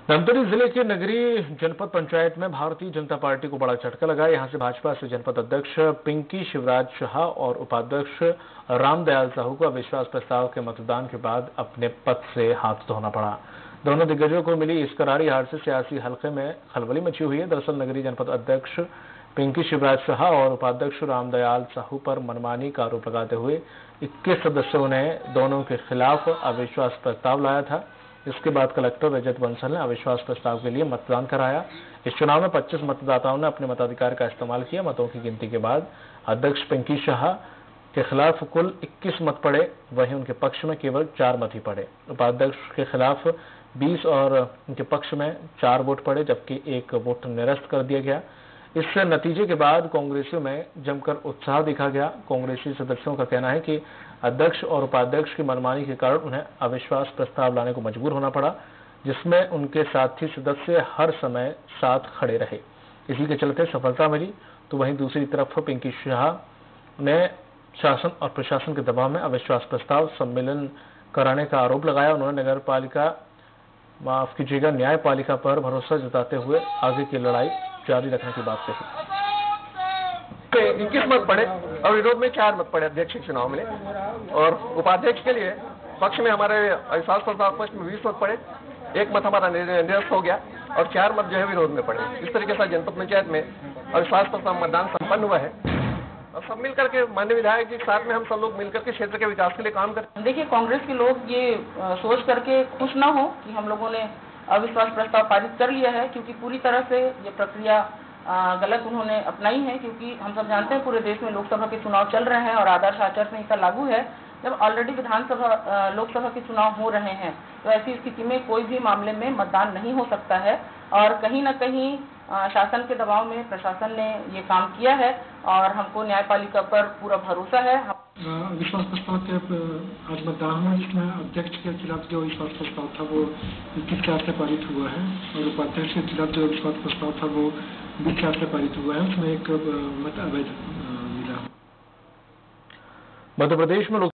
धमतरी जिले के नगरी जनपद पंचायत में भारतीय जनता पार्टी को बड़ा झटका लगा। यहां से भाजपा से जनपद अध्यक्ष पिंकी शिवराज शाह और उपाध्यक्ष रामदयाल साहू को अविश्वास प्रस्ताव के मतदान के बाद अपने पद से हाथ धोना पड़ा। दोनों दिग्गजों को मिली इस करारी हार से सियासी हलके में खलबली मची हुई है। दरअसल नगरी जनपद अध्यक्ष पिंकी शिवराज शाह और उपाध्यक्ष रामदयाल साहू पर मनमानी का आरोप लगाते हुए 21 सदस्यों ने दोनों के खिलाफ अविश्वास प्रस्ताव लाया था। इसके बाद कलेक्टर रजत बंसल ने अविश्वास प्रस्ताव के लिए मतदान कराया। इस चुनाव में 25 मतदाताओं ने अपने मताधिकार का इस्तेमाल किया। मतों की गिनती के बाद अध्यक्ष पिंकी शाह के खिलाफ कुल 21 मत पड़े, वहीं उनके पक्ष में केवल 4 मत ही पड़े। उपाध्यक्ष के खिलाफ 20 और उनके पक्ष में 4 वोट पड़े, जबकि 1 वोट निरस्त कर दिया गया। इस नतीजे के बाद कांग्रेसियों में जमकर उत्साह दिखा गया। कांग्रेसी सदस्यों का कहना है कि अध्यक्ष और उपाध्यक्ष की मनमानी के कारण उन्हें अविश्वास प्रस्ताव लाने को मजबूर होना पड़ा, जिसमें उनके साथी सदस्य हर समय साथ खड़े रहे। इसी के चलते सफलता मिली। तो वहीं दूसरी तरफ पिंकी शाह ने शासन और प्रशासन के दबाव में अविश्वास प्रस्ताव सम्मेलन कराने का आरोप लगाया। उन्होंने न्यायपालिका पर भरोसा जताते हुए आगे की लड़ाई जारी रखने की बात कही। 21 मत पड़े और विरोध में 4 मत पड़े अध्यक्ष के चुनाव में, और उपाध्यक्ष के लिए पक्ष में हमारे अविश्वास प्रस्ताव पक्ष में 20 मत पड़े, 1 मत हमारा निरस्त हो गया और 4 मत जो है विरोध में पड़े। इस तरीके से जनपद पंचायत में अविश्वास प्रस्ताव मतदान संपन्न हुआ है और सब मिलकर के माननीय विधायक जी के साथ में हम सब लोग मिलकर के क्षेत्र के विकास के लिए काम करते हैं। देखिए, कांग्रेस के लोग ये सोच करके खुश ना हो कि हम लोगों ने अविश्वास प्रस्ताव पारित कर लिया है, क्योंकि पूरी तरह से ये प्रक्रिया गलत उन्होंने अपनाई है। क्योंकि हम सब जानते हैं पूरे देश में लोकसभा के चुनाव चल रहे हैं और आदर्श आचार संहिता लागू है। जब ऑलरेडी लोकसभा के चुनाव हो रहे हैं, तो ऐसी स्थिति में कोई भी मामले में मतदान नहीं हो सकता है और कहीं न कहीं शासन के दबाव में प्रशासन ने ये काम किया है और हमको न्यायपालिका पर पूरा भरोसा है। विश्वास प्रस्ताव के आज मतदान हुआ, जिसमें अध्यक्ष के खिलाफ जो विश्वास प्रस्ताव था वो 21 से पारित हुआ है और उपाध्यक्ष के खिलाफ जो विश्वास प्रस्ताव था वो 20 से पारित हुआ है। उसमें 1 मत अवैध मिला। मध्य प्रदेश में